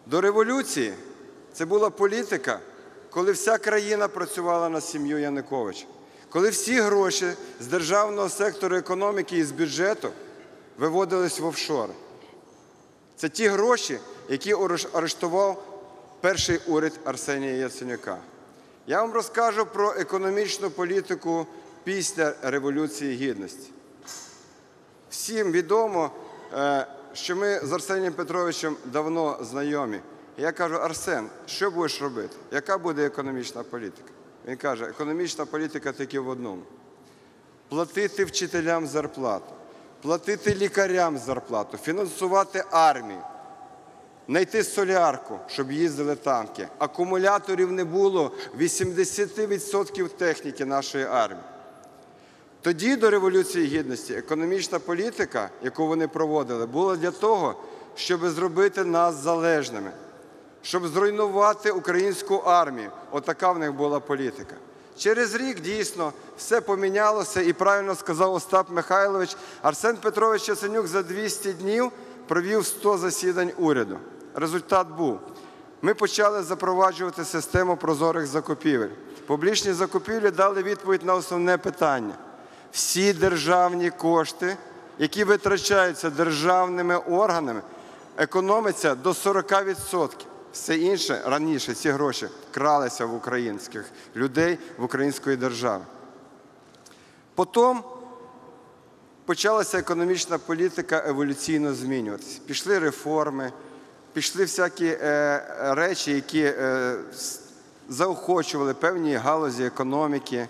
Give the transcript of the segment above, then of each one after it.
До революції це була політика, коли вся країна працювала на сім'ю Януковича. Коли всі гроші з державного сектору економіки і з бюджету виводились в офшори. Це ті гроші, які арештував перший уряд Арсенія Яценюка. Я вам розкажу про економічну політику після Революції Гідності. Всім відомо, що ми з Арсенієм Петровичем давно знайомі. Я кажу: Арсен, що будеш робити? Яка буде економічна політика? Він каже: економічна політика тільки в одному. Платити вчителям зарплату, платити лікарям зарплату, фінансувати армію, знайти солярку, щоб їздили танки. Акумуляторів не було 80% техніки нашої армії. Тоді, до Революції Гідності, економічна політика, яку вони проводили, була для того, щоб зробити нас залежними, щоб зруйнувати українську армію. Отака в них була політика. Через рік, дійсно, все помінялося, і правильно сказав Остап Михайлович, Арсен Петрович Яценюк за 200 днів провів 100 засідань уряду. Результат був. Ми почали запроваджувати систему прозорих закупівель. Публічні закупівлі дали відповідь на основне питання. Всі державні кошти, які витрачаються державними органами, економиться до 40%. Все інше, раніше ці гроші кралися в українських людей, в української держави. Потім почалася економічна політика еволюційно змінюватися. Пішли реформи, пішли всякі речі, які заохочували певні галузі економіки.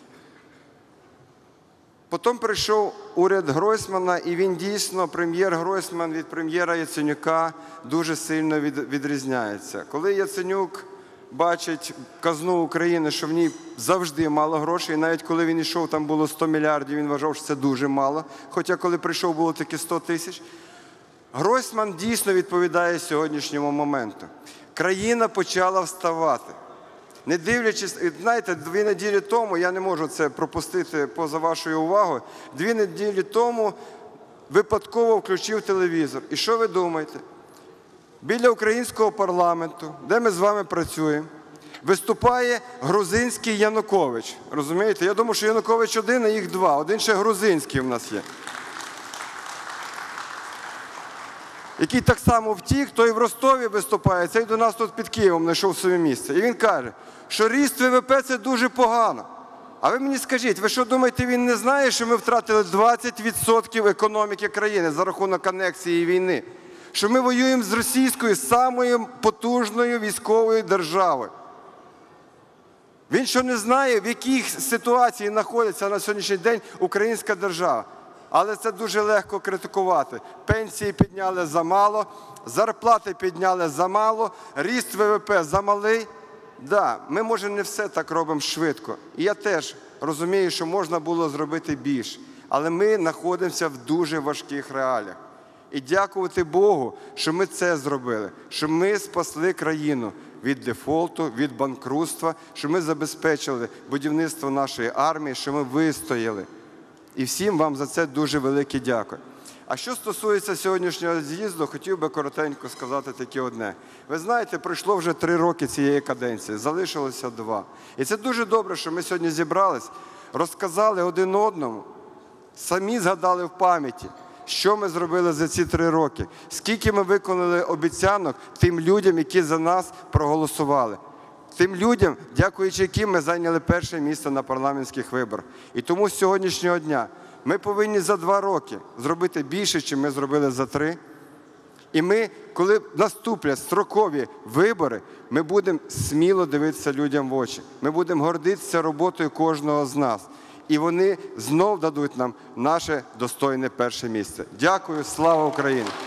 Потім прийшов уряд Гройсмана, і він дійсно, прем'єр Гройсман від прем'єра Яценюка дуже сильно відрізняється. Коли Яценюк бачить казну України, що в ній завжди мало грошей, і навіть коли він йшов, там було 100 мільярдів, він вважав, що це дуже мало, хоча коли прийшов, було тільки 100 тисяч. Гройсман дійсно відповідає сьогоднішньому моменту. Країна почала вставати. Не дивлячись, знаєте, 2 неділі тому, я не можу це пропустити поза вашою увагою, 2 неділі тому випадково включив телевізор. І що ви думаєте? Біля українського парламенту, де ми з вами працюємо, виступає грузинський Янукович. Розумієте? Я думаю, що Янукович один, а їх 2. Один ще грузинський в нас є. Який так само втік, той в Ростові виступає, цей до нас тут під Києвом знайшов своє місце. І він каже, що ріст ВВП – це дуже погано. А ви мені скажіть, ви що думаєте, він не знає, що ми втратили 20% економіки країни за рахунок анексії і війни? Що ми воюємо з російською самою потужною військовою державою? Він що не знає, в якій ситуації знаходиться на сьогоднішній день українська держава? Але це дуже легко критикувати. Пенсії підняли замало, зарплати підняли замало, ріст ВВП замалий. Так, ми, може, не все так робимо швидко. І я теж розумію, що можна було зробити більше. Але ми знаходимося в дуже важких реаліях. І дякувати Богу, що ми це зробили, що ми спасли країну від дефолту, від банкрутства, що ми забезпечили будівництво нашої армії, що ми вистояли. І всім вам за це дуже велике дякую. А що стосується сьогоднішнього з'їзду, хотів би коротенько сказати таке одне. Ви знаєте, пройшло вже 3 роки цієї каденції, залишилося 2. І це дуже добре, що ми сьогодні зібрались, розказали один одному, самі згадали в пам'яті, що ми зробили за ці 3 роки, скільки ми виконали обіцянок тим людям, які за нас проголосували. Тим людям, дякуючи яким ми зайняли перше місце на парламентських виборах. І тому з сьогоднішнього дня ми повинні за 2 роки зробити більше, ніж ми зробили за 3. І ми, коли наступлять строкові вибори, ми будемо сміло дивитися людям в очі. Ми будемо гордитися роботою кожного з нас. І вони знов дадуть нам наше достойне перше місце. Дякую, слава Україні!